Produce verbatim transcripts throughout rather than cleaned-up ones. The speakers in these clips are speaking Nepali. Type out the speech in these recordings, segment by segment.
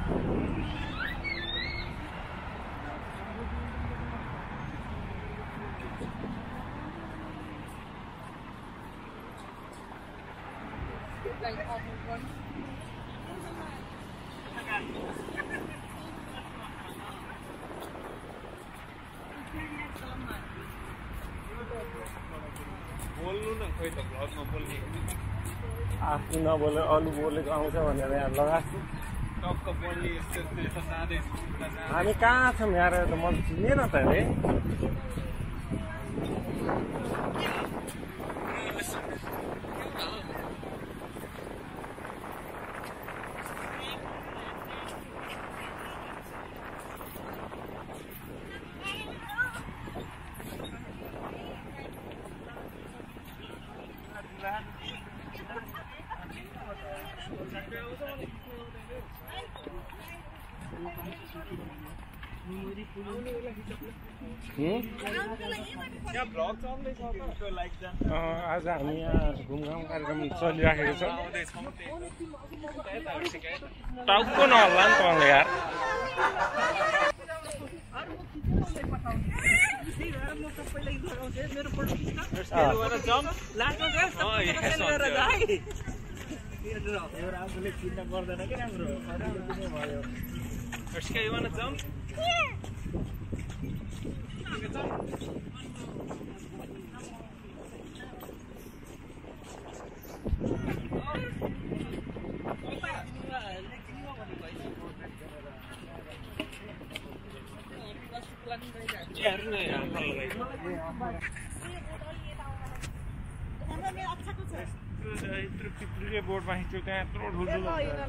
आफू नबोले अरू बोलेको आउँछ भनेर यहाँ लगाएको हामी कहाँ छौँ यहाँ त म चिनेन त अरे आज हामी यहाँ घुमघाम कार्यक्रम चलिराखेको छ टाउको नहल्ला नि तँले यार बोर्डमा हिँड्छु त्यहाँ यत्रो ठुल्ठुलो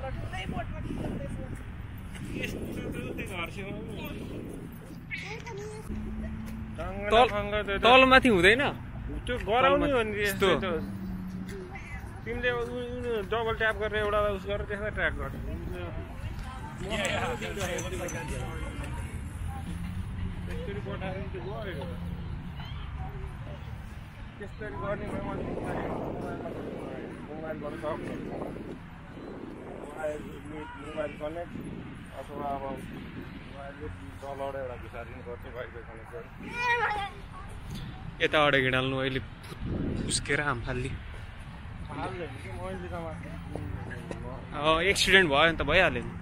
तलमाथि हुँदैन त्यो गराउने हो नि यस्तो तिमीले डबल ट्याप गरेर एउटा उस गरेर त्यसलाई ट्र्याक गर त्यसरी पठाएर त्यो गरेको त्यसरी गर्ने मोबाइलबाट सक्नु मोबाइल कनेक्ट अथवा अब मोबाइलले तलबाट एउटा घुसारिनु पर्छ वाइफाई कनेक्ट गर्नु यता अडेक हिँडाल्नु अहिले उस्केर हामफाल्ली एक्सिडेन्ट भयो भने त भइहाल्यो नि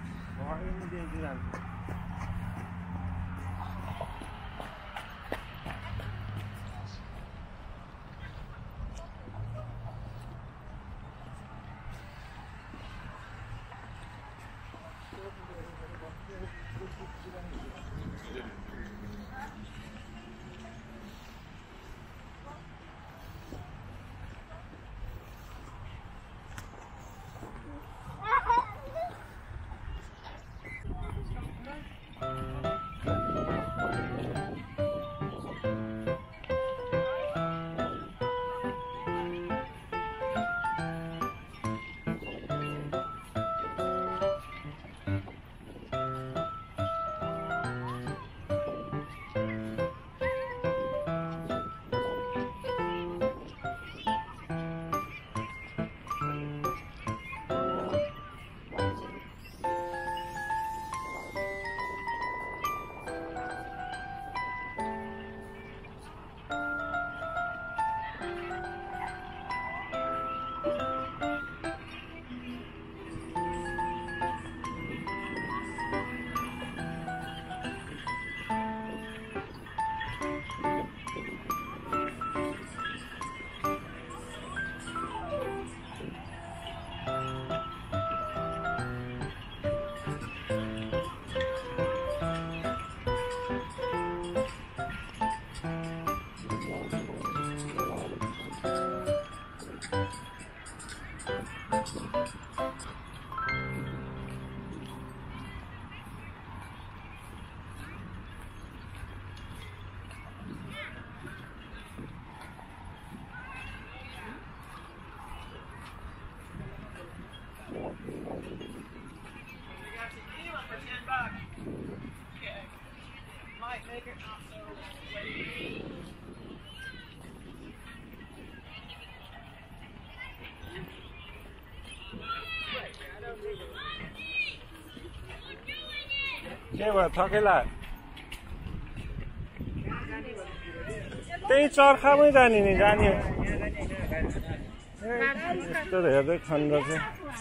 के भयो थकेला त्यही चर्खामै जाने नि जाने यस्तो हेर्दै खण्ड चाहिँ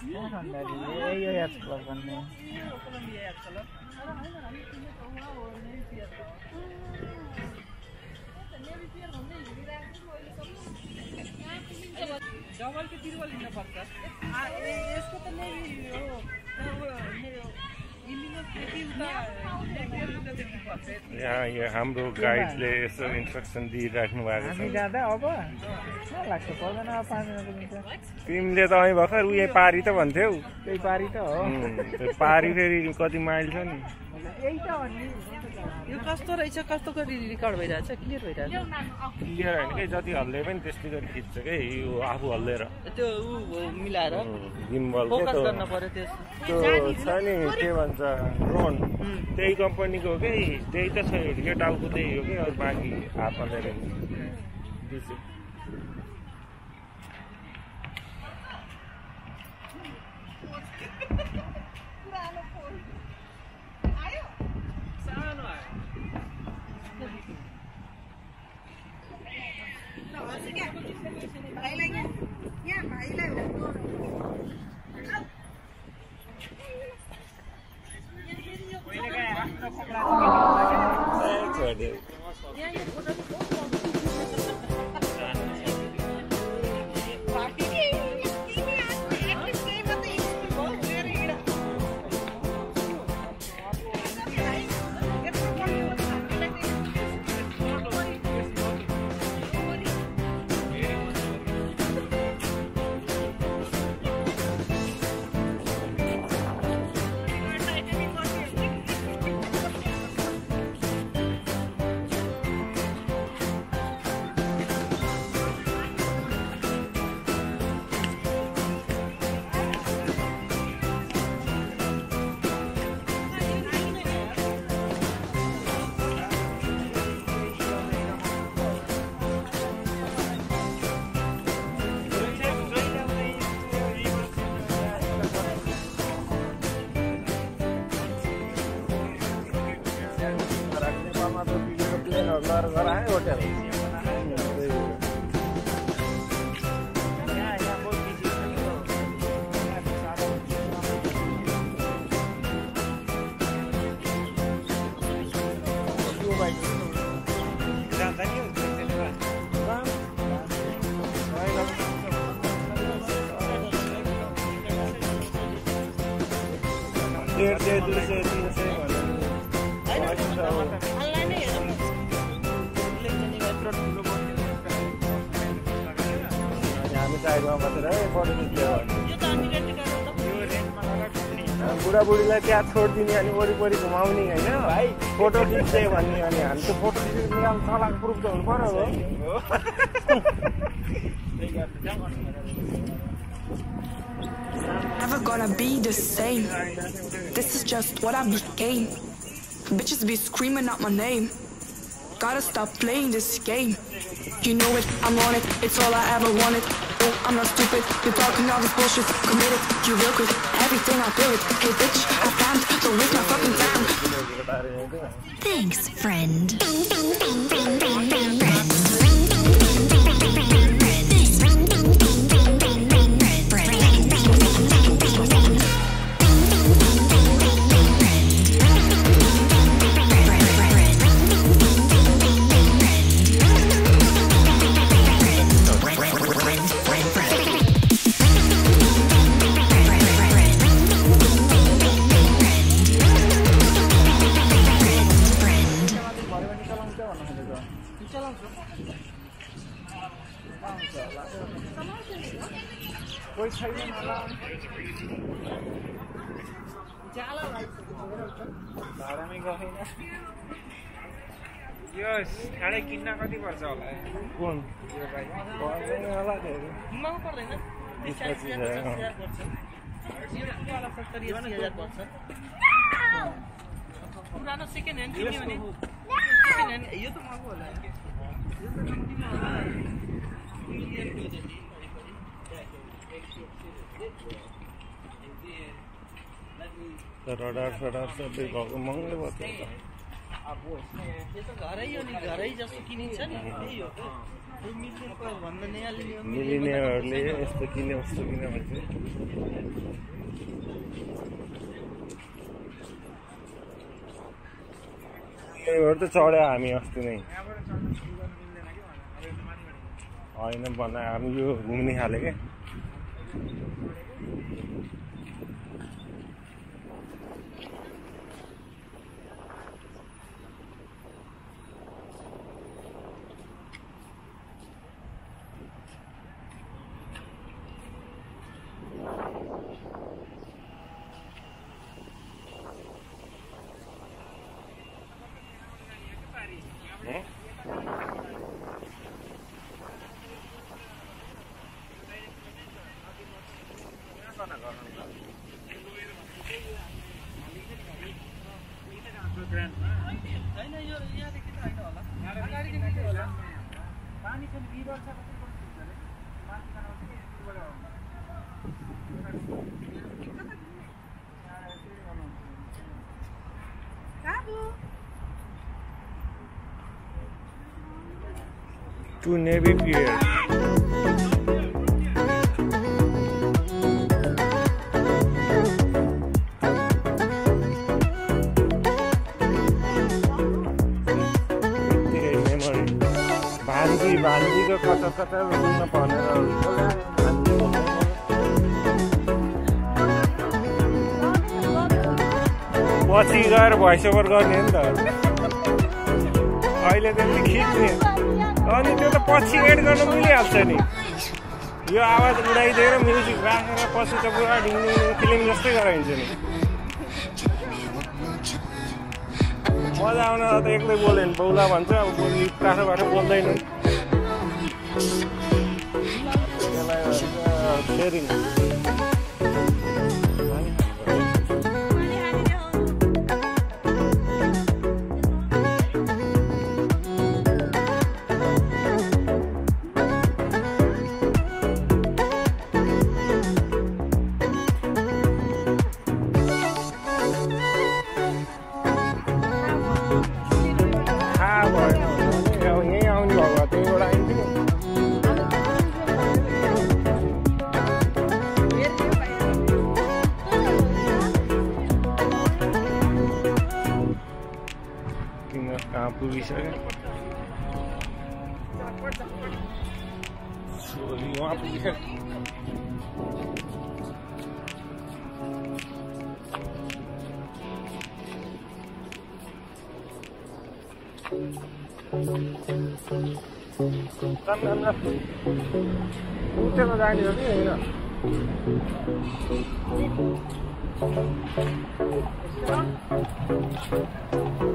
यहाँ यहाँ हाम्रो गाइडले यसो इन्स्ट्रक्सन दिइराख्नु भएको छ तिमीले त अहिले भर्खर उयो पारी त भन्थ्यौ त्यही पारी त हो पारी फेरि कति माइल छ नि यो कस्तो रहेछ कस्तो गरी रेकर्ड भइरहेछ क्लियर भइरहेछ क्लियर होइन कि जति हल्ले पनि त्यस्तै गरी खिच्छ कि यो आफू हल्लेर त्यो उ मिलाएर गिम्बल फोकस गर्न पर्यो त्यो छ नि के भन्छ ड्रोन त्यही कम्पनीको हो कि त्यही त छ यो टाउको त्यही हो कि अरू बाँकी हात हल्लेर घर आए होटल डेढ़ सौ दो सौ तीन सौ बुढाबुढीलाई त्यहाँ छोडिदिने अनि वरिपरि घुमाउने होइन भाइ फोटो खिच्ने भन्ने अनि हामी त फोटो खिच्ने चलाक प्रुफ त हुनु पर्यो हो Never gonna be the same. This is just what I became. Bitches be screaming out my name. Gotta stop playing this game. You know it, I'm on it. It's all I ever wanted. Oh, I'm not stupid. You're talking all this bullshit. Committed, you real quick. Everything I do it. Hey bitch, I found. Don't waste my fucking time. Thanks, friend. यो खाडै किन्न कति पर्छ होला कुन यो भाइ पर्दैन होला धेरै ममा पर्दैन त्यसपछि चालीस हजार पर्छ यो वाला सत्तरी अस्सी हजार पर्छ पुरानो सेकेन्ड ह्यान्ड किन्यो भने सेकेन्ड ह्यान्ड यो त महँगो होला यो त कम्तीमा होला रडार सडार सबै भएको महँगै भयो त्यो त। अब यो त घरै हो नि, घरै जस्तो किनिन्छ नि, त्यही हो त। भन्दा मिलिनियरहरूले यस्तो किन्यो उस्तो किन्यो भन्छ। यहीबाट त चढ्यो हामी अस्ति नै, होइन बनायो हामी यो घुम्ने खाले क्या। होइन यो यहाँदेखि त होइन होला, अगाडिदेखि होला। पानी छ नि रिभर छ, कति कति हुन्छ अरे माथि जानु आउँछ कि यतिबाट To Navy Pier. भान्जी भान्जीको कता कता रुन भनेर पछि गएर भोइस ओभर गर्ने हो नि त, अहिले त्यसले खिच्ने अनि त्यो त पछि एड गर्न मिलिहाल्छ नि। यो आवाज उडाइदिएर म्युजिक राखेर पछि त पुरा ढिङ्ने फिल्म जस्तै गराइन्छ नि। मजा आउन त एक्लै बोल्यो भने बौला भन्छ, अब बोली काठो काठो बोल्दैन। त्यसलाई सेयरिङ कहाँ पुगिसक्यो, वहाँ पुगिसक्यो। उठेर जाने हो कि होइन?